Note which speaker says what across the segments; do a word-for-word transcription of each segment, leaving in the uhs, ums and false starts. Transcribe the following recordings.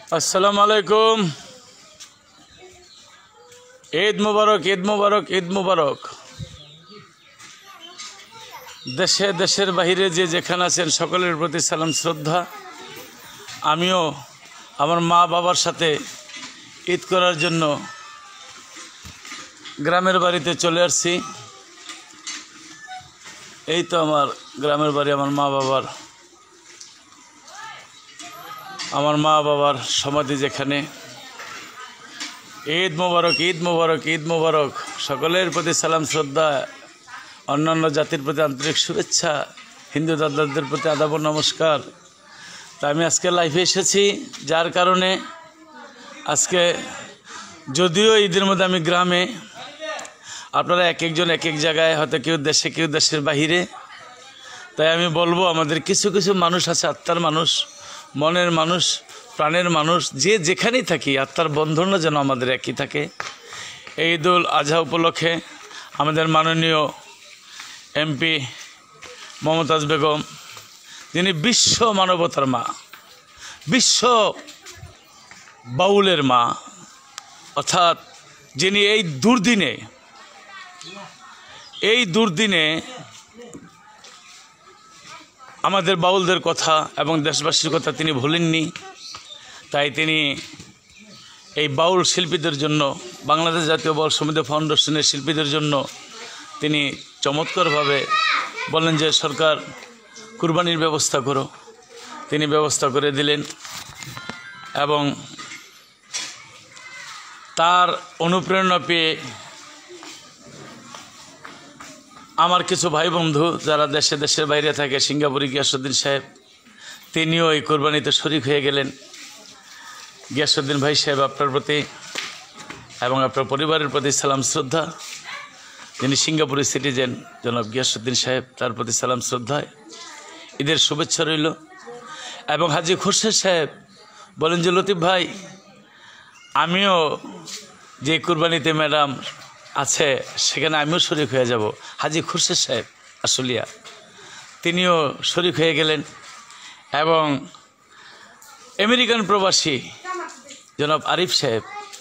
Speaker 1: আসসালামু আলাইকুম। ঈদ মুবারক, ঈদ মুবারক, ঈদ মুবারক। দেশে দেশের বাহিরে যে যেখানে আছেন সকলের প্রতি সালাম শ্রদ্ধা। আমিও আমার মা বাবার সাথে ঈদ করার জন্য গ্রামের বাড়িতে চলে আসছি। এই তো আমার গ্রামের বাড়ি, আমার মা বাবার আমার মা বাবার সমাধি যেখানে। ঈদ মোবারক, ঈদ মোবারক, ঈদ মোবারক। সকলের প্রতি সালাম শ্রদ্ধা, অন্যান্য জাতির প্রতি আন্তরিক শুভেচ্ছা, হিন্দু দাদাদের প্রতি আদাব নমস্কার। তা আমি আজকে লাইভে এসেছি, যার কারণে আজকে যদিও ঈদের মধ্যে আমি গ্রামে, আপনারা এক একজন এক এক জায়গায়, হয়তো কেউ দেশে কেউ দেশের বাহিরে। তাই আমি বলবো, আমাদের কিছু কিছু মানুষ আছে, আত্মার মানুষ, মনের মানুষ, প্রাণের মানুষ, যে যেখানেই থাকি আত্মার বন্ধনও যেন আমাদের একই থাকে। এই ঈদুল আজহা উপলক্ষে আমাদের মাননীয় এমপি মমতাজ বেগম, যিনি বিশ্ব মানবতার মা, বিশ্ব বাউলের মা, অর্থাৎ যিনি এই দুর্দিনে এই দুর্দিনে আমাদের বাউলদের কথা এবং দেশবাসীর কথা তিনি ভুলেননি। তাই তিনি এই বাউল শিল্পীদের জন্য, বাংলাদেশ জাতীয় বাউল সমিতি ফাউন্ডেশনের শিল্পীদের জন্য তিনি চমৎকারভাবে বললেন যে সরকার কুরবানির ব্যবস্থা করো। তিনি ব্যবস্থা করে দিলেন এবং তার অনুপ্রেরণা পেয়ে আমার কিছু ভাই বন্ধু যারা দেশে দেশের বাইরে থাকে, সিঙ্গাপুরে গিয়াসউদ্দিন সাহেব, তিনিও এই কোরবানিতে শরিক হয়ে গেলেন। গিয়াসউদ্দিন ভাই সাহেব, আপনার প্রতি এবং আপনার পরিবারের প্রতি সালাম শ্রদ্ধা। যিনি সিঙ্গাপুরের সিটিজেন জনাব গিয়াসউদ্দিন সাহেব, তার প্রতি সালাম শ্রদ্ধা, ঈদের শুভেচ্ছা রইল। এবং হাজি খুরশেদ সাহেব বলেন যে লতিফ ভাই, আমিও যে কুরবানিতে ম্যাডাম আছে সেখানে আমিও শরিক হয়ে যাব। হাজি খুরশেদ সাহেব আশুলিয়া, তিনিও শরিক হয়ে গেলেন। এবং আমেরিকান প্রবাসী জনাব আরিফ সাহেব,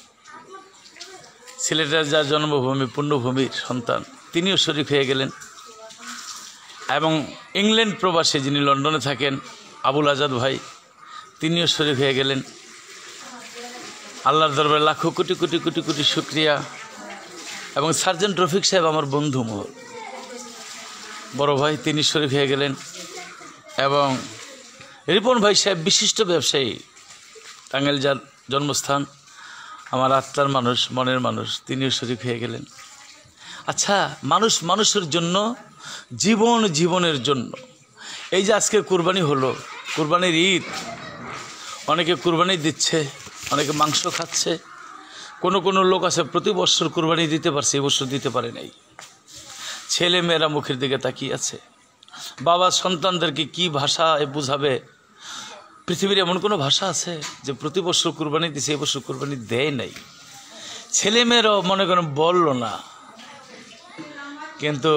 Speaker 1: সিলেটের যার জন্মভূমি, পুণ্যভূমির সন্তান, তিনিও শরিক হয়ে গেলেন। এবং ইংল্যান্ড প্রবাসী যিনি লন্ডনে থাকেন, আবুল আজাদ ভাই, তিনিও শরিক হয়ে গেলেন। আল্লাহর দরবারে লাখো কোটি কোটি কোটি কোটি শুক্রিয়া। এবং সার্জেন্ট রফিক সাহেব আমার বন্ধু মোহর বড় ভাই, তিনি শরিক হয়ে গেলেন। এবং রিপন ভাই সাহেব বিশিষ্ট ব্যবসায়ী, টাঙ্গাইল যার জন্মস্থান, আমার আত্মার মানুষ, মনের মানুষ, তিনিও শরিক হয়ে গেলেন। আচ্ছা, মানুষ মানুষের জন্য, জীবন জীবনের জন্য। এই যে আজকে কুরবানি হলো, কুরবানির ঈদ, অনেকে কুরবানি দিচ্ছে, অনেকে মাংস খাচ্ছে। কোনো কোনো লোক আছে প্রতি বছর কুরবানি দিতে পারছে, এবছর দিতে পারে নাই। ছেলে মেয়েরা মুখের দিকে তাকিয়ে আছে। বাবা সন্তানদেরকে কি ভাষা বুঝাবে? পৃথিবীর এমন কোনো ভাষা আছে যে প্রতি বছর কুরবানি দিছে, এবছর কুরবানি দেয় নাই? ছেলে মেয়েরাও মনে করেন বলল না। কিন্তু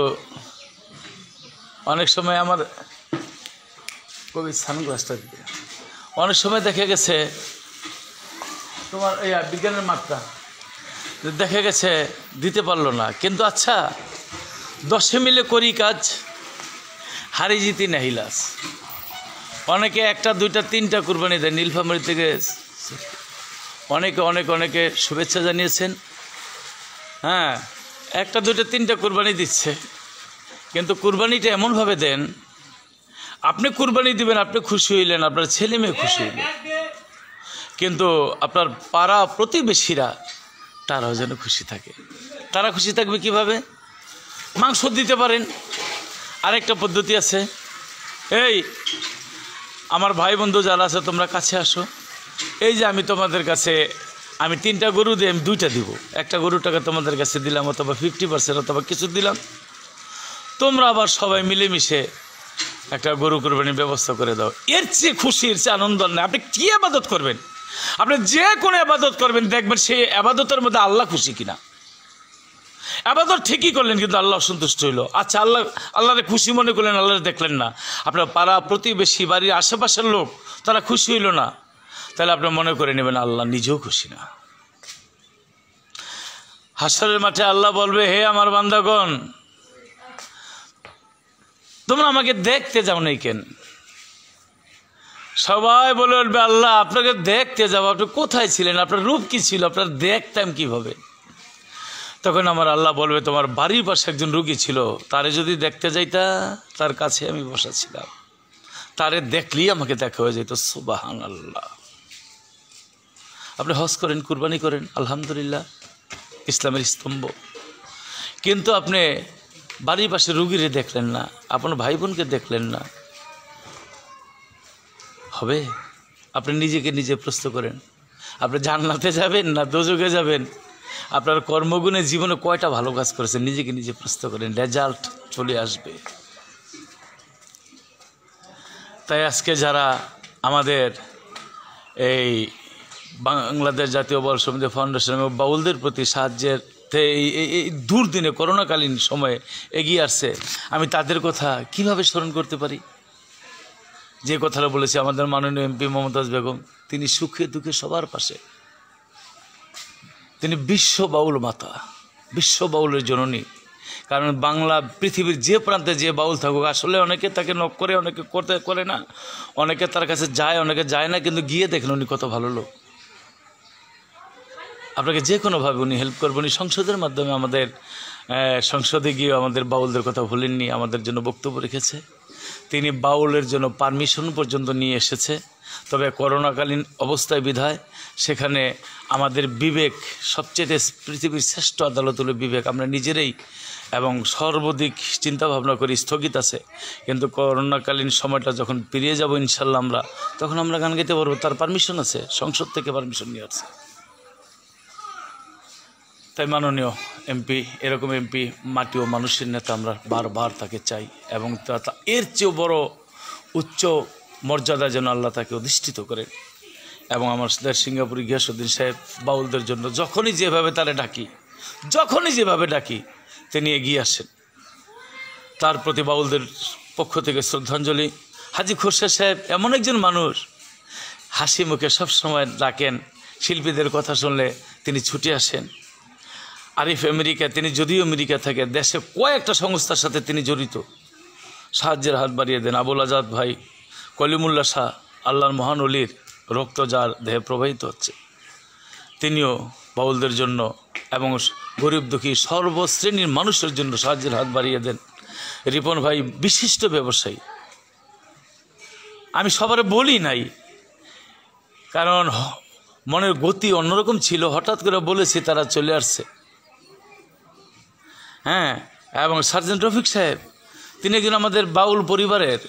Speaker 1: অনেক সময় আমার কবি সানগ্লাসটা দিতে, অনেক সময় দেখা গেছে তোমার এই বিজ্ঞানের মাত্রা দেখা গেছে দিতে পারলো না। কিন্তু আচ্ছা, দশে মিলে করি কাজ, হারি জিতি নাহিলাস। অনেকে একটা দুইটা তিনটা কুরবানি দেয়। নীলফামারী থেকে অনেকে অনেক অনেকে শুভেচ্ছা জানিয়েছেন। হ্যাঁ, একটা দুইটা তিনটা কুরবানি দিচ্ছে। কিন্তু কুরবানিটা এমনভাবে দেন, আপনি কুরবানি দিবেন, আপনি খুশি হইলেন, আপনার ছেলে মেয়ে খুশি হইলেন, কিন্তু আপনার পাড়া প্রতিবেশীরা তারাও যেন খুশি থাকে। তারা খুশি থাকবে কিভাবে? মাংস দিতে পারেন। আরেকটা পদ্ধতি আছে, এই আমার ভাই বন্ধু যারা আছে তোমরা কাছে আসো, এই যে আমি তোমাদের কাছে আমি তিনটা গরু দিয়ে আমি দুইটা দিব, একটা গরুর টাকা তোমাদের কাছে দিলাম, অথবা ফিফটি পার্সেন্ট অথবা কিছু দিলাম, তোমরা আবার সবাই মিলেমিশে একটা গরু কুরবানির ব্যবস্থা করে দাও। এর চেয়ে খুশি, এর চেয়ে আনন্দ নেই। আপনি কী আবাদত করবেন? আপনি যে কোনো আবাদত করবেন, দেখবেন সেই আবাদতের মধ্যে আল্লাহ খুশি কিনা। আবাদত ঠিকই করলেন, কিন্তু আল্লাহ সন্তুষ্ট হইল। আচ্ছা, আল্লাহ আল্লাহরে খুশি মনে করলেন, আল্লাহরে দেখলেন না। আপনার পাড়া প্রতিবেশী, বাড়ির আশেপাশের লোক, তারা খুশি হইল না। তাহলে আপনি মনে করে নেবেন আল্লাহ নিজেও খুশি না। হাসরের মাঠে আল্লাহ বলবে, হে আমার বান্দাগণ, তোমরা আমাকে দেখতে যাও নাই কেন? সবাই বলে উঠবে, আল্লাহ আপনাকে দেখতে যাবো, আপনি কোথায় ছিলেন, আপনার রূপ কি ছিল, আপনার দেখতাম কিভাবে? তখন আমার আল্লাহ বলবে, তোমার বাড়ির পাশে একজন রুগী ছিল, তারে যদি দেখতে যাইতা, তার কাছে আমি বসা ছিলাম, তারে দেখলেই আমাকে দেখা হয়ে যেত। সুবহানাল্লাহ। আপনি হজ করেন, কুরবানি করেন, আলহামদুলিল্লাহ, ইসলামের স্তম্ভ, কিন্তু আপনি বাড়ির পাশে রুগীরে দেখলেন না, আপনার ভাই বোনকে দেখলেন না, হবে? আপনি নিজেকে নিজে প্রশ্ন করেন, আপনি জান্নাতে যাবেন না দোজখে যাবেন? আপনার কর্মগুণে জীবনে কয়টা ভালো কাজ করেছেন, নিজেকে নিজে প্রশ্ন করেন, রেজাল্ট চলে আসবে। তাই আজকে যারা আমাদের এই বাংলাদেশ জাতীয় বাউল সমিতি ফাউন্ডেশন এবং বাউলদের প্রতি সাহায্যের এই দুর্দিনে করোনাকালীন সময়ে এগিয়ে আসছে, আমি তাদের কথা কিভাবে স্মরণ করতে পারি? যে কথাটা বলেছি আমাদের মাননীয় এমপি মমতাজ বেগম, তিনি সুখে দুঃখে সবার পাশে, তিনি বিশ্ব বাউল মাতা, বিশ্ব বাউলের জননী। কারণ বাংলা পৃথিবীর যে প্রান্তে যে বাউল থাকুক, আসলে অনেকে তাকে নক করে, অনেকে করতে করে না, অনেকে তার কাছে যায়, অনেকে যায় না, কিন্তু গিয়ে দেখেন উনি কত ভালো লোক। আপনাকে যে কোনোভাবে উনি হেল্প করবেন। উনি সংসদের মাধ্যমে আমাদের সংসদে গিয়ে আমাদের বাউলদের কথা ভুলেননি, আমাদের জন্য বক্তব্য রেখেছে। তিনি বাউলের জন্য পারমিশন পর্যন্ত নিয়ে এসেছে। তবে করোনাকালীন অবস্থায় বিধায় সেখানে আমাদের বিবেক সবচেয়ে পৃথিবীর শ্রেষ্ঠ আদালত হলো বিবেক, আমরা নিজেরাই এবং সর্বাধিক চিন্তাভাবনা করি, স্থগিত আছে। কিন্তু করোনাকালীন সময়টা যখন পেরিয়ে যাব ইনশাল্লাহ আমরা, তখন আমরা গান গাইতে পারবো, তার পারমিশন আছে, সংসদ থেকে পারমিশন নিয়ে আসছে। তাই মাননীয় এমপি, এরকম এমপি মাটি ও মানুষের নেতা, আমরা বারবার তাকে চাই এবং এর চেয়েও বড় উচ্চ মর্যাদা যেন আল্লাহ তাকে অধিষ্ঠিত করেন। এবং আমার সিঙ্গাপুরি গিয়াসউদ্দিন সাহেব বাউলদের জন্য যখনই যেভাবে তারে ডাকি, যখনই যেভাবে ডাকি তিনি এগিয়ে আসেন। তার প্রতি বাউলদের পক্ষ থেকে শ্রদ্ধাঞ্জলি। হাজী খোরশেদ সাহেব এমন একজন মানুষ, হাসি মুখে সবসময় ডাকেন, শিল্পীদের কথা শুনলে তিনি ছুটে আসেন। আরিফ আমেরিকা, তিনি যদিও আমেরিকা থাকে, দেশে কয়েকটা সংস্থার সাথে তিনি জড়িত, সাহায্যের হাত বাড়িয়ে দেন। আবুল আজাদ ভাই, কলিমুল্লাহ শাহ, আল্লাহর মহান অলির রক্ত যার দেহে প্রবাহিত হচ্ছে, তিনিও বাউলদের জন্য এবং গরিব দুঃখী সর্বশ্রেণীর মানুষের জন্য সাহায্যের হাত বাড়িয়ে দেন। রিপন ভাই বিশিষ্ট ব্যবসায়ী, আমি সবার বলি নাই, কারণ মনের গতি অন্যরকম ছিল, হঠাৎ করে বলেছি, তারা চলে আসছে। হ্যাঁ, এবং সার্জেন্ট রফিক সাহেব, তিনি একজন আমাদের বাউল পরিবারের,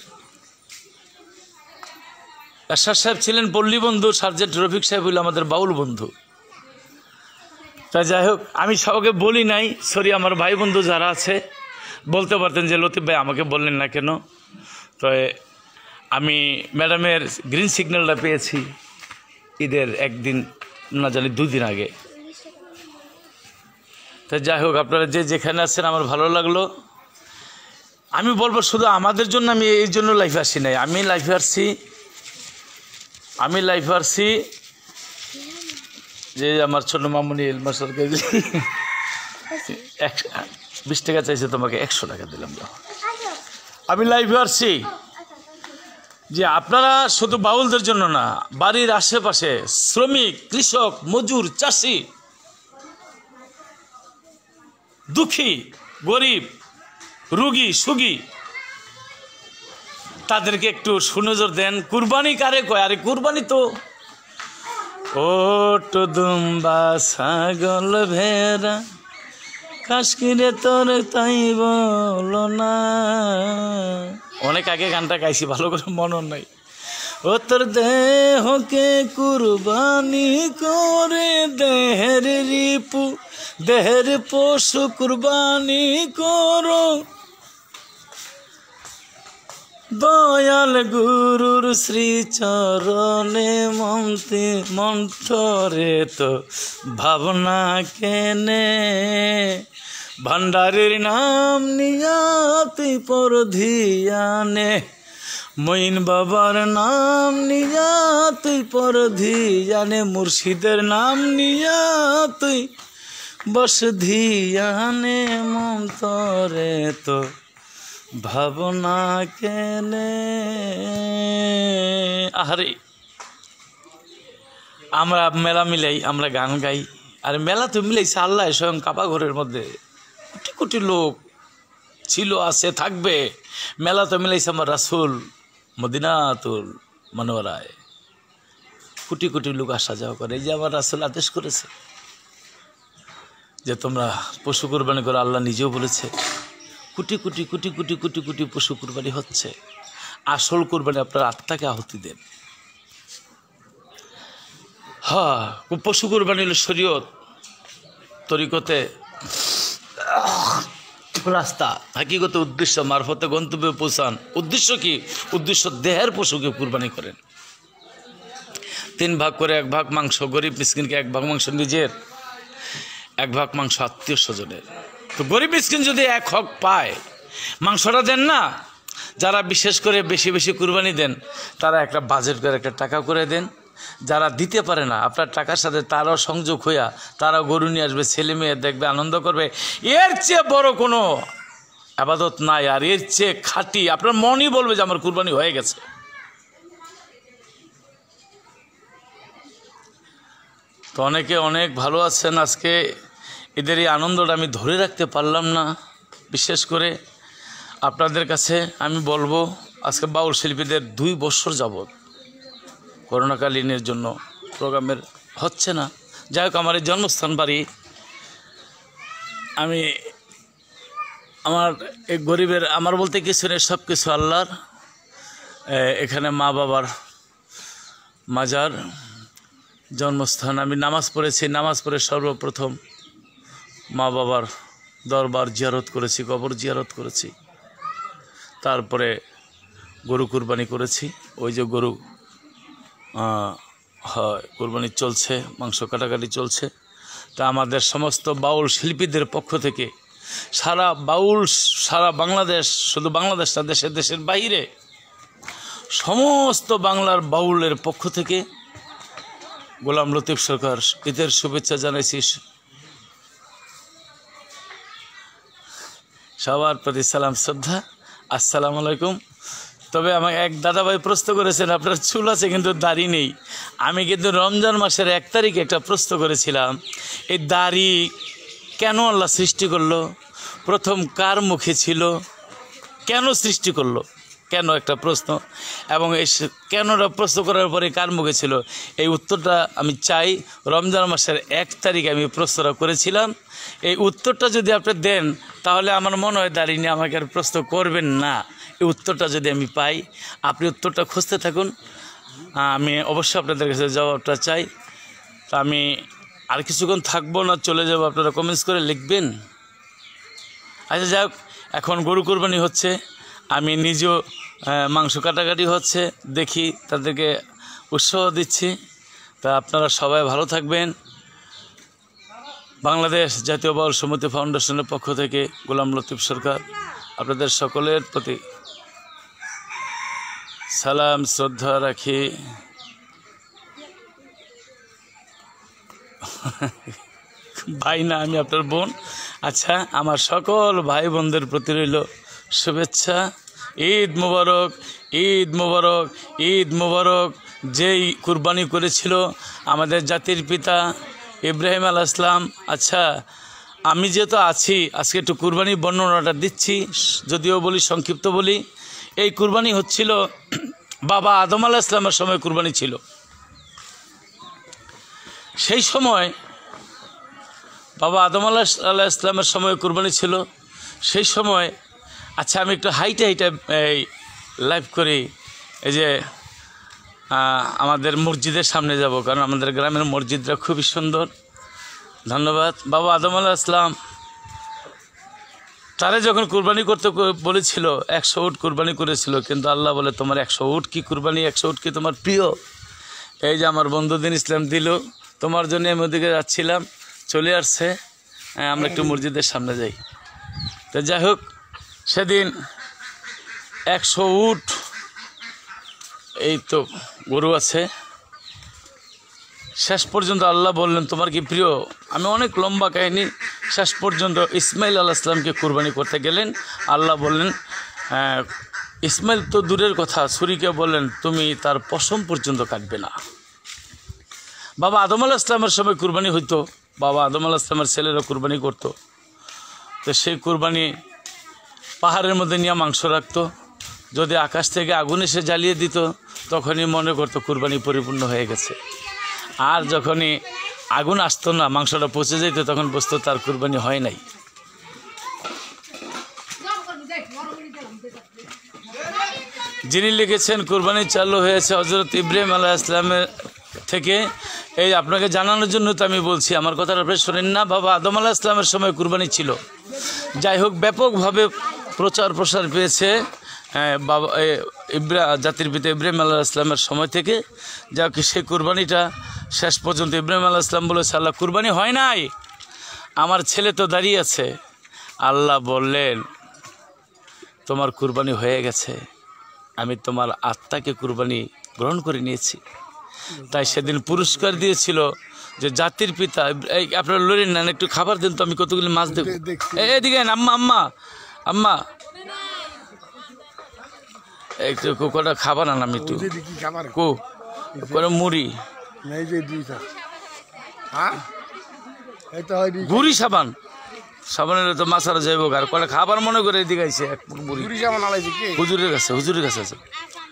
Speaker 1: এরশাদ সাহেব ছিলেন পল্লী বন্ধু, সার্জেন্ট রফিক সাহেব হইল আমাদের বাউল বন্ধু। তাই যাই হোক, আমি সবাইকে বলি নাই, সরি, আমার ভাই বন্ধু যারা আছে বলতে পারতেন যে লতিফ ভাই আমাকে বললেন না কেন। তো আমি ম্যাডামের গ্রিন সিগন্যালটা পেয়েছি ঈদের একদিন না জানি দুদিন আগে। তাই যাই হোক, আপনারা যে যেখানে আছেন আমার ভালো লাগলো। আমি বলবো শুধু আমাদের জন্য, আমি এই জন্য লাইফে আসি নাই, আমি লাইফে আসছি আমি লাইফে আসছি যে আমার ছোট মামুনি এলমা সরকার একশো বিশ টাকা চাইছে, তোমাকে একশো টাকা দিলাম। আমি লাইফে আসছি যে আপনারা শুধু বাউলদের জন্য না, বাড়ির আশেপাশে শ্রমিক, কৃষক, মজুর, চাষি, দুঃখী, গরিব, রুগী, সুগী, তাদেরকে একটু সুনজর দেন। কুরবানি কারে কয়? আরে কুরবানি তো ওট দুম্বা ছাগল ভেড়া কাশ্মীরে তোর তাই বলো না। অনেক আগে গানটা গাইছি, ভালো করে মনে নাই। ও তোর দেহকে কুরবানি করে দেহের রিপু দেহের পশু কুরবানি করো, দয়াল গুরুর শ্রী চরণে মন্ত্রে মন্থরে তো ভাবনা কেনে, ভান্ডারের নাম নিয়া তুই পর ধিয়ানে, মঈন বাবার নাম নিয়া তুই তুই পরধি জানে মুর্শিদের নাম নিয়া তুই বস ধিয়ানে মন্তরে তো ভাবনা কেনে। আহারে আমরা মেলা মিলাই, আমরা গান গাই, আর মেলা তো মিলাইছে আল্লাহ স্বয়ং কাবা ঘরের মধ্যে কোটি কোটি লোক ছিল, আছে, থাকবে। মেলা তো মিলাইছে আমার রাসূল মদিনাতুল মনোয়ারায়, কোটি কোটি লোক আসা যাওয়া করে। এই যে আমার রাসূল আদেশ করেছে যে তোমরা পশু কুরবানি করো, আল্লাহ নিজেও বলেছে কোটি কোটি কোটি কোটি কোটি কোটি পশু কুরবানি হচ্ছে। আসল কুরবানি আপনার আত্মাকে আহুতি দেন। হ্যাঁ, পশু কুরবানি হলো শরীয়ত তরিকতে রাস্তা, হাকিগত উদ্দেশ্য, মারফতে গন্তব্যে পৌঁছান। উদ্দেশ্য কি? উদ্দেশ্য দেহের পশুকে কুরবানি করেন। তিন ভাগ করে এক ভাগ মাংস গরিব মিসকিনকে, এক ভাগ মাংস নিজের, এক ভাগ মাংস আত্মীয় স্বজনের। তো গরিব মিসকিন যদি এক হক পায়, মাংসটা দেন না। যারা বিশেষ করে বেশি বেশি কুরবানি দেন তারা একটা বাজেট করে একটা টাকা করে দেন। যারা দিতে পারে না, আপনার টাকার সাথে তারাও সংযোগ হইয়া তারাও গরু নিয়ে আসবে, ছেলে মেয়ে দেখবে, আনন্দ করবে। এর চেয়ে বড় কোনো আবাদত নাই, আর এর চেয়ে খাঁটি আপনার মনই বলবে যে আমার কুরবানি হয়ে গেছে। তো অনেকে অনেক ভালো আছেন, আজকে এদের এই আনন্দটা আমি ধরে রাখতে পারলাম না। বিশেষ করে আপনাদের কাছে আমি বলবো, আজকে বাউল শিল্পীদের দুই বছর যাবৎ করোনাকালীনের জন্য প্রোগ্রামের হচ্ছে না। যাই হোক, আমার এই জন্মস্থান বাড়ি, আমি আমার এই গরিবের, আমার বলতে কিছু নেই, সব কিছু আল্লাহর। এখানে মা বাবার মাজার, জন্মস্থান। আমি নামাজ পড়েছি, নামাজ পড়ে সর্বপ্রথম মা বাবার দরবার জিয়ারত করেছি, কবর জিয়ারত করেছি। তারপরে গরু কুরবানি করেছি। ওই যে গরু হয় কুরবানি চলছে, মাংস কাটাকাটি চলছে। তা আমাদের সমস্ত বাউল শিল্পীদের পক্ষ থেকে, সারা বাউল, সারা বাংলাদেশ, শুধু বাংলাদেশ না, দেশের দেশের বাইরে সমস্ত বাংলার বাউলের পক্ষ থেকে গোলাম লতিফ সরকার ঈদের শুভেচ্ছা জানাইছি। সবার প্রতি সালাম শ্রদ্ধা, আসসালামু আলাইকুম। তবে আমাকে এক দাদাভাই প্রশ্ন করেছেন, আপনার চুল আছে কিন্তু দাড়ি নেই। আমি কিন্তু রমজান মাসের এক তারিখে একটা প্রশ্ন করেছিলাম, এই দাড়ি কেন আল্লাহ সৃষ্টি করলো, প্রথম কার মুখে ছিল, কেন সৃষ্টি করলো, কেন একটা প্রশ্ন। এবং এই কেনটা প্রশ্ন করার পরে কার মুখে ছিল, এই উত্তরটা আমি চাই। রমজান মাসের এক তারিখে আমি প্রশ্নটা করেছিলাম। এই উত্তরটা যদি আপনি দেন তাহলে আমার মনে হয় দাঁড়িয়ে নিয়ে আমাকে আর প্রশ্ন করবেন না। এই উত্তরটা যদি আমি পাই, আপনি উত্তরটা খুঁজতে থাকুন, আমি অবশ্যই আপনাদের কাছে জবাবটা চাই। তা আমি আর কিছুক্ষণ থাকবো না, চলে যাব, আপনারা কমেন্টস করে লিখবেন। আচ্ছা যাই হোক, এখন গরু কুরবানি হচ্ছে, আমি নিজেও মাংস কাটাকাটি হচ্ছে, দেখি, তাদেরকে উৎসাহ দিচ্ছি। তা আপনারা সবাই ভালো থাকবেন। বাংলাদেশ জাতীয় বাউল সমিতি ফাউন্ডেশনের পক্ষ থেকে গোলাম লতিফ সরকার আপনাদের সকলের প্রতি সালাম শ্রদ্ধা রাখি। ভাই না, আমি আপনার বোন। আচ্ছা, আমার সকল ভাই বোনদের প্রতি রইল শুভেচ্ছা। ঈদ মুবারক, ঈদ মুবারক, ঈদ মুবারক। যেই কুরবানি করেছিল আমাদের জাতির পিতা ইব্রাহিম আলাইহিস সালাম। আচ্ছা, আমি যেহেতু আছি, আজকে একটু কুরবানি বর্ণনাটা দিচ্ছি, যদিও বলি সংক্ষিপ্ত বলি। এই কুরবানি হচ্ছিল বাবা আদম আলাইহিস সালামের সময় কুরবানি ছিল। সেই সময় বাবা আদম আলাইহিস সালামের সময় কুরবানি ছিল। সেই সময়, আচ্ছা আমি একটু হাইটে হাইটে এই লাইভ করি, এই যে আমাদের মসজিদের সামনে যাব, কারণ আমাদের গ্রামের মসজিদটা খুবই সুন্দর। ধন্যবাদ। বাবা আদম আলাইহিস সালাম তারা যখন কুরবানি করতে বলেছিল, একশো উট কুরবানি করেছিল, কিন্তু আল্লাহ বলে তোমার একশো উট কি কুরবানি, একশো উট কি তোমার প্রিয়? এই যে আমার বন্ধুদ্দিন ইসলাম দিল, তোমার জন্য আমি ওদিকে যাচ্ছিলাম, চলে আসছে। আমরা একটু মসজিদের সামনে যাই। তো যাই হোক, সেদিন একশো উট, এই তো গরু আছে, শেষ পর্যন্ত আল্লাহ বললেন তোমার কি প্রিয়, আমি অনেক লম্বা কাহিনী, শেষ পর্যন্ত ইসমাইল আলাইহিস সালামকে কুরবানি করতে গেলেন। আল্লাহ বললেন ইসমাইল তো দূরের কথা, ছুরিকে বললেন তুমি তার পশম পর্যন্ত কাটবে না। বাবা আদম আলাইহিস সালামের সময় কুরবানি হইতো, বাবা আদম আলাইহিস সালামের ছেলেরা কুরবানি করতো, তো সেই কুরবানি পাহাড়ের মধ্যে নিয়ে মাংস রাখতো, যদি আকাশ থেকে আগুন এসে জ্বালিয়ে দিত তখনই মনে করতো কুরবানি পরিপূর্ণ হয়ে গেছে। আর যখনই আগুন আসতো না, মাংসটা পচে যেত, তখন বুঝতো তার কুরবানি হয় নাই। যিনি লিখেছেন কুরবানি চালু হয়েছে হযরত ইব্রাহিম আলাইহিস সালামের থেকে, এই আপনাকে জানানোর জন্য তো আমি বলছি, আমার কথাটা আপনি শোনেন না। বাবা আদম আলাইহিস সালামের সময় কুরবানি ছিল, যাই হোক ব্যাপকভাবে প্রচার প্রসার পেয়েছে বাবা ইব্রা জাতির পিতা ইব্রাহিম আলাইহিস সালামের সময় থেকে। যা কি সেই কুরবানিটা শেষ পর্যন্ত ইব্রাহিম আলাইহিস সালাম বলেছে আল্লাহ কুরবানি হয় নাই, আমার ছেলে তো দাঁড়িয়ে আছে। আল্লাহ বললেন তোমার কুরবানি হয়ে গেছে, আমি তোমার আত্মাকে কুরবানি গ্রহণ করে নিয়েছি। তাই সেদিন পুরস্কার দিয়েছিল যে জাতির পিতা, এই আপনারা লড়েন না, একটু খাবার দেন তো, আমি কতগুলি মাছ দেবো। এদিকে আম্মা আম্মা আম্মা একটু কটা খাবার আন, আমি একটু কো করে মুড়ি গুড়ি সাবান, সাবানের তো মাছারা যাইব, আর কটা খাবার মনে করে এদিকে আইছে এক বুড়ি হুজুরের কাছে, হুজুরের কাছে আছে।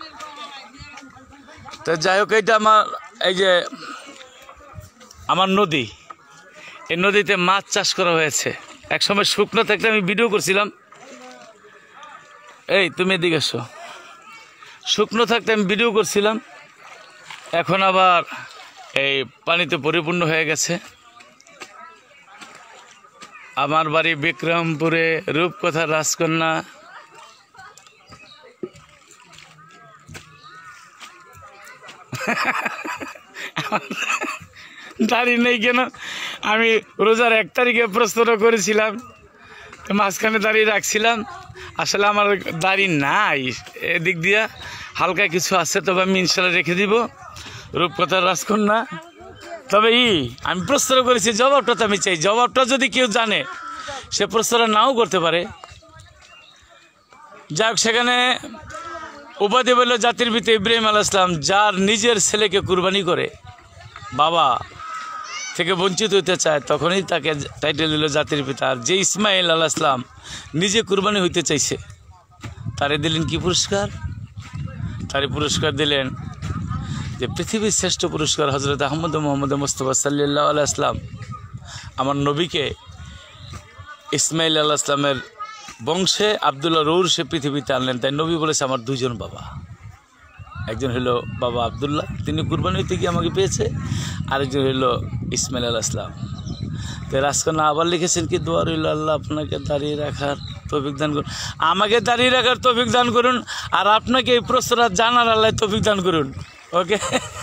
Speaker 1: তো যাই হোক, এইটা আমার এই যে আমার নদী, এই নদীতে মাছ চাষ করা হয়েছে। এক সময় শুকনো থাকতে আমি ভিডিও করছিলাম, এই তুমি এদিকে এসো, শুকনো থাকতে আমি ভিডিও করছিলাম, এখন আবার এই পানিতে পরিপূর্ণ হয়ে গেছে। আমার বাড়ি বিক্রমপুরে, রূপকথা রাজকন্যা। দাড়ি নেই কেন, আমি রোজার এক তারিখে প্রশ্ন করেছিলাম, মাঝখানে দাড়ি রাখছিলাম, আসলে আমার দাড়ি নাই, এদিক দিয়া হালকা কিছু আছে, তবে আমি ইনশাল্লাহ রেখে দিব। রূপকথার রাজকন্যা। তবে ই আমি প্রশ্ন করেছি, জবাবটা তো আমি চাই, জবাবটা যদি কেউ জানে সে প্রশ্নটা নাও করতে পারে। যাই হোক, সেখানে উপাধি বলল জাতির পিতা ইব্রাহিম আলাইহিস সালাম, যার নিজের ছেলেকে কুরবানি করে বাবা থেকে বঞ্চিত হইতে চায়, তখনই তাকে টাইটেল দিল জাতির পিতা। আর যে ইসমাইল আলাইহিস সালাম নিজে কুরবানি হইতে চাইছে, তারে দিলেন কি পুরস্কার? তারে পুরস্কার দিলেন যে পৃথিবীর শ্রেষ্ঠ পুরস্কার হজরত আহমদ মোহাম্মদ মুস্তাফা সাল্লাল্লাহু আলাইহি সাল্লাম আমার নবীকে ইসমাইল আলাইহিস সালামের বংশে আবদুল্লাহ রৌর সে পৃথিবীতে আনলেন। তাই নবী বলেছে আমার দুজন বাবা, একজন হলো বাবা আবদুল্লাহ, তিনি কুরবানি হইতে গিয়ে আমাকে পেয়েছে, আরেকজন হলো ইসমাইল আলাইহিস সালাম। তো রাজকন্যা আবার লিখেছেন কি দোয়া রইল, আল্লাহ আপনাকে দাঁড়িয়ে রাখার তৌফিক দান করুন, আমাকে দাঁড়িয়ে রাখার তৌফিক দান করুন, আর আপনাকে এই প্রশ্নটা জানার আল্লাহ তৌফিক দান করুন। ওকে,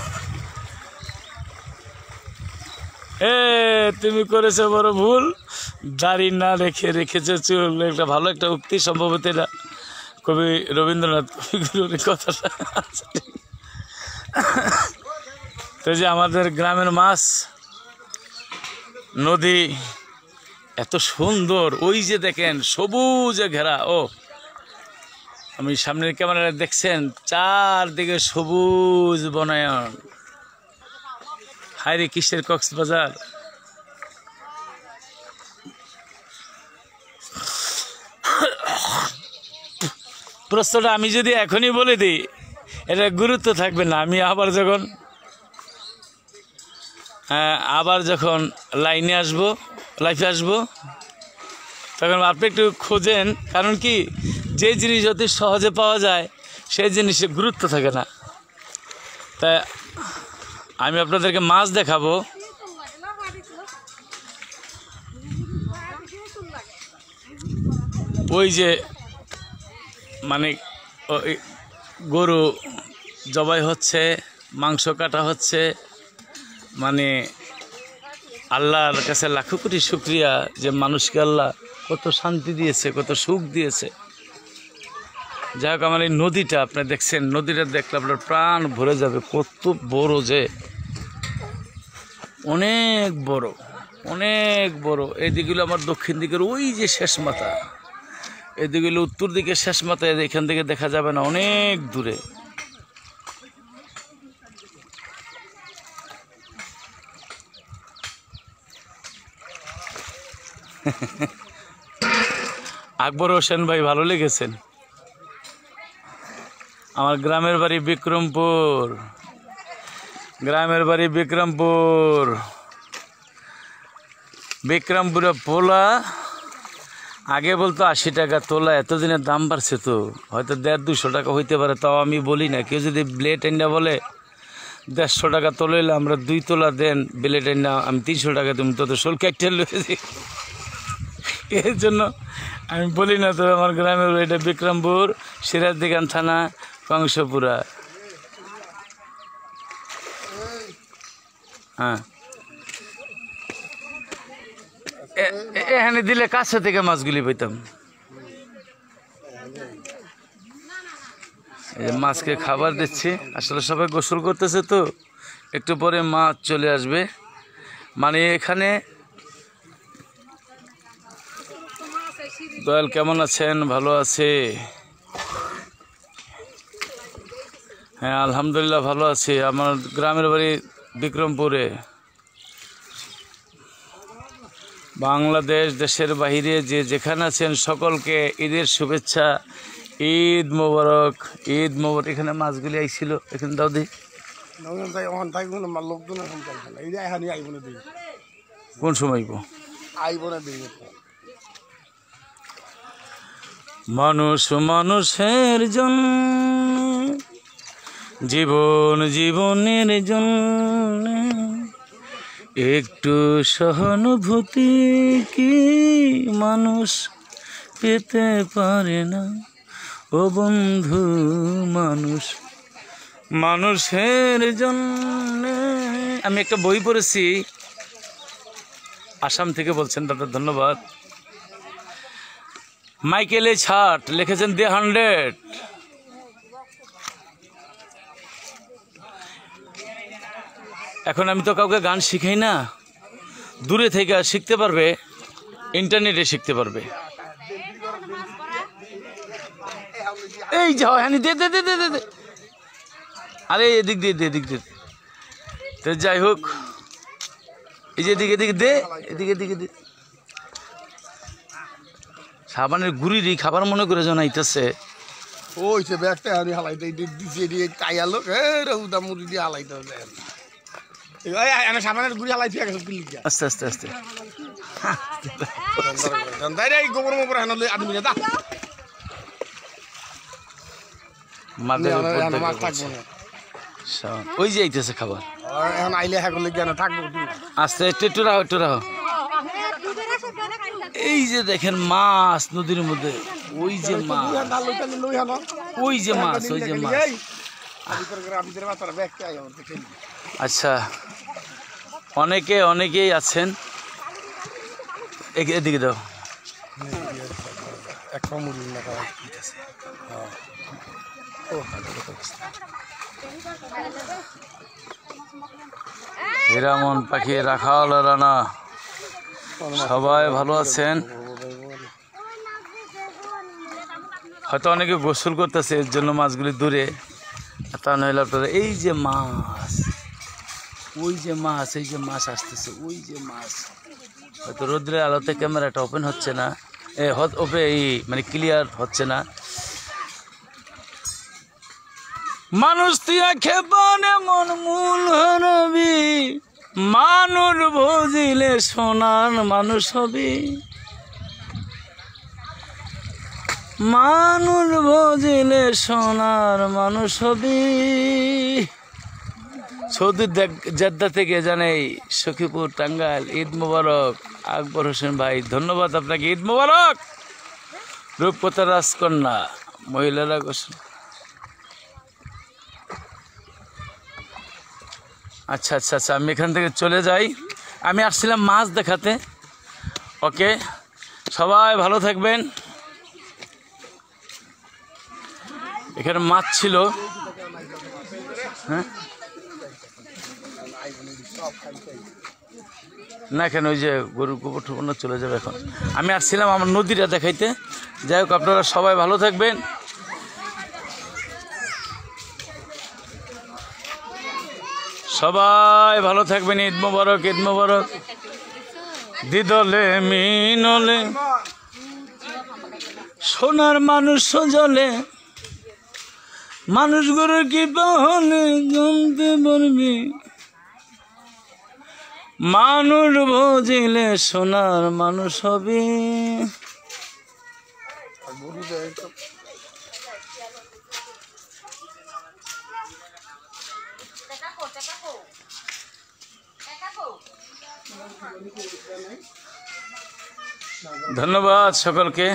Speaker 1: এ তুমি করেছো বড় ভুল, দাড়ি না রেখে রেখেছে চুল। একটা ভালো একটা উক্তি, সম্ভবত এটা কবি রবীন্দ্রনাথ কবিগুরুর কথাটা। তো যে আমাদের গ্রামের মাছ, নদী এত সুন্দর, ওই যে দেখেন সবুজে ঘেরা, ও আমি সামনের ক্যামেরায় দেখছেন চারদিকে সবুজ বনায়ন। হায়রে কিসের কক্সবাজার! প্রশ্নটা আমি যদি এখনই বলে দিই এটা গুরুত্ব থাকবে না। আমি আবার যখন আবার যখন লাইনে আসবো, লাইফে আসবো, তখন আপনি একটু খোঁজেন, কারণ কি যে জিনিস অতি সহজে পাওয়া যায় সেই জিনিসের গুরুত্ব থাকে না। তাই আমি আপনাদেরকে মাছ দেখাবো। ওই যে মানে গরু জবাই হচ্ছে, মাংস কাটা হচ্ছে, মানে আল্লাহর কাছে লাখো কোটি শুকরিয়া যে মানুষকে আল্লাহ কত শান্তি দিয়েছে, কত সুখ দিয়েছে। যাই হোক, আমার এই নদীটা আপনি দেখছেন, নদীটা দেখলে আপনার প্রাণ ভরে যাবে, কত বড় যে অনেক বড়, অনেক বড়। এদিকে হলো আমার দক্ষিণ দিকের ওই যে শেষ মাথা, এদিকে হলো উত্তর দিকের শেষ মাথা। এখান থেকে দেখা যাবে না, অনেক দূরে। আকবর হোসেন ভাই ভালো লেগেছেন। আমার গ্রামের বাড়ি বিক্রমপুর, গ্রামের বাড়ি বিক্রমপুর। বিক্রমপুরে পোলা আগে বলতো আশি টাকা তোলা, এতদিনের দাম বাড়ছে তো, হয়তো দেড় দুশো টাকা হইতে পারে। তাও আমি বলি না, কেউ যদি ব্লেড এন্ডা বলে দেড়শো টাকা তোলাইলে আমরা দুই তোলা দেন, ব্লেড এন্ডা আমি তিনশো টাকা তুমি তত শোল ক্যাকটেল লয়েছি। এর জন্য আমি বলি না। তবে আমার গ্রামের এটা বিক্রমপুর, সিরাজদিগান থানা, কংসপুরা। হ্যাঁ, এখানে দিলে কাছে থেকে মাছগুলি পেতাম। মাছকে খাবার দিচ্ছি। আসলে সবাই গোসল করতেছে তো, একটু পরে মাছ চলে আসবে। মানে এখানে দয়াল কেমন আছেন? ভালো আছে? হ্যাঁ আলহামদুলিল্লাহ ভালো আছি। আমার গ্রামের বাড়ি বিক্রমপুরে। বাংলাদেশ, দেশের বাহিরে যে যেখানে আছেন সকলকে ঈদের শুভেচ্ছা, ঈদ মোবারক, ঈদ মোবারক। এখানে মাছগুলি আইছিল, এখানে দাও দি। কোন সময় মানুষ মানুষের জন্য, জীবন জীবনের জন্য একটু সহানুভূতি কি মানুষ পেতে পারে না? ও বন্ধু, মানুষ মানুষের জন্য। আমি একটা বই পড়েছি, আসাম থেকে বলছেন দাদা, ধন্যবাদ। মাইকেল এইচ হার্ট লিখেছেন দ্য হান্ড্রেড। এখন আমি তো কাউকে গান শিখাই না, দূরে থেকে শিখতে পারবে, ইন্টারনেটে শিখতে পারবে। এই যাও হ্যাঁ, দে দে দে দে দে, আরে এদিক দিয়ে দে, এদিক দিয়ে। তো যাই হোক, এই যে এদিকে এদিকে দে, এদিকে এদিকে দে। সাবানের গুড়িরই খাবার মনে করে জানাইতেছে।
Speaker 2: ওই সে ব্যাগটা আমি হালাইতে দিছি, দিয়ে টাইয়ালো রৌদা মুড়ি দিয়ে হালাইতে হবে। আমি সাবানের গুড়ি হালাই ফিরে গেছে।
Speaker 1: আস্তে আস্তে আস্তে
Speaker 2: গোবর মোবর হেন আদমি দা
Speaker 1: ওই যে আইতেছে খাবার।
Speaker 2: এখন আইলে হ্যাঁ করলে কেন থাকবো?
Speaker 1: আস্তে একটু একটু রাখো, একটু রাখো। এই যে দেখেন মাছ নদীর মধ্যে, ওই যে মাছ, ওই যে মাছ, ওই যে মাছ। আচ্ছা, অনেকে অনেকেই আছেন। এদিকে দাও। হিরামন পাখি, রাখাল রানা, সবাই ভালো আছেন? হয়তো অনেকে গোসল করতেছে, এর জন্য মাছগুলি দূরে। তা নইলে আপনারা এই যে মাছ, ওই যে মাছ, এই যে মাছ আসতেছে, ওই যে মাছ। হয়তো রোদ্রের আলোতে ক্যামেরাটা ওপেন হচ্ছে না, এ ওপে এই মানে ক্লিয়ার হচ্ছে না। মানুষ তিয়া খেপানে মন মূল হরবি, মানুষ বুঝিলে সোনার মানুষ হবি, মানুষ বুঝিলে সোনার মানুষ হবি। সৌদি জেদ্দা থেকে জানাই সখীপুর, টাঙ্গাইল, ঈদ মোবারক। আকবর হোসেন ভাই ধন্যবাদ আপনাকে, ঈদ মোবারক। রূপকথা রাজকন্যা, মহিলারা গোসল। আচ্ছা আচ্ছা আচ্ছা, আমি এখান থেকে চলে যাই। আমি আসছিলাম মাছ দেখাতে। ওকে, সবাই ভালো থাকবেন। এখানে মাছ ছিল। হ্যাঁ না কেন ওই যে গরুর গোবর টোবর না চলে যাবে এখন। আমি আসছিলাম আমার নদীটা দেখাইতে। যাই হোক, আপনারা সবাই ভালো থাকবেন। সবাই ভালো থাকবেন। ঈদ মোবারক, ঈদ মোবারক। দিদলে মিনলে সোনার মানুষ জলে, মানুষ গরু কি পাহলে জমতে পারবি, মানুষ বুঝিলে সোনার মানুষ হবে। ধন্যবাদ সকলকে।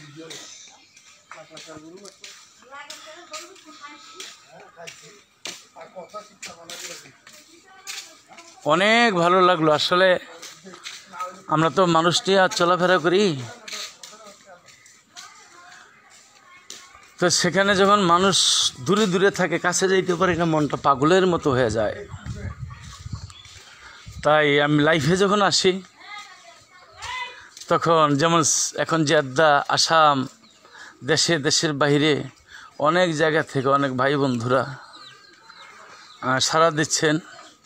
Speaker 1: অনেক ভালো লাগলো আসলে। আমরা তো মানুষটি আর চলাফেরা করি, তো সেখানে যখন মানুষ দূরে দূরে থাকে, কাছে যাইতে পারে না, মনটা পাগলের মতো হয়ে যায়। তাই আমি লাইফে যখন আসি তখন, যেমন এখন জেদ্দা, আসাম, দেশে দেশের বাইরে অনেক জায়গা থেকে অনেক ভাই বন্ধুরা সাড়া দিচ্ছেন।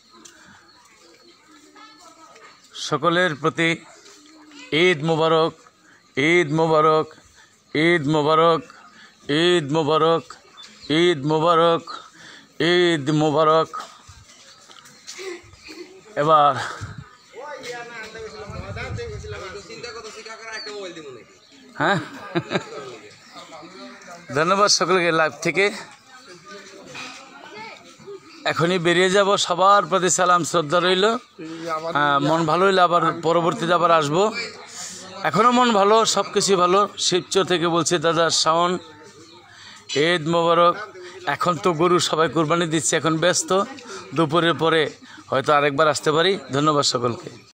Speaker 1: সকলের প্রতি ঈদ মোবারক, ঈদ মোবারক, ঈদ মোবারক, ঈদ মোবারক, ঈদ মোবারক, ঈদ মোবারক। এবার হ্যাঁ, ধন্যবাদ সকলকে। লাইভ থেকে এখনই বেরিয়ে যাব। সবার প্রতি সালাম শ্রদ্ধা রইল। মন ভালো হইলে আবার পরবর্তীতে আবার আসবো। এখনও মন ভালো, সব কিছুই ভালো। শিবচর থেকে বলছি দাদা শাওন, ঈদ মোবারক। এখন তো গরু সবাই কুরবানি দিচ্ছে, এখন ব্যস্ত। দুপুরের পরে হয়তো আরেকবার আসতে পারি। ধন্যবাদ সকলকে।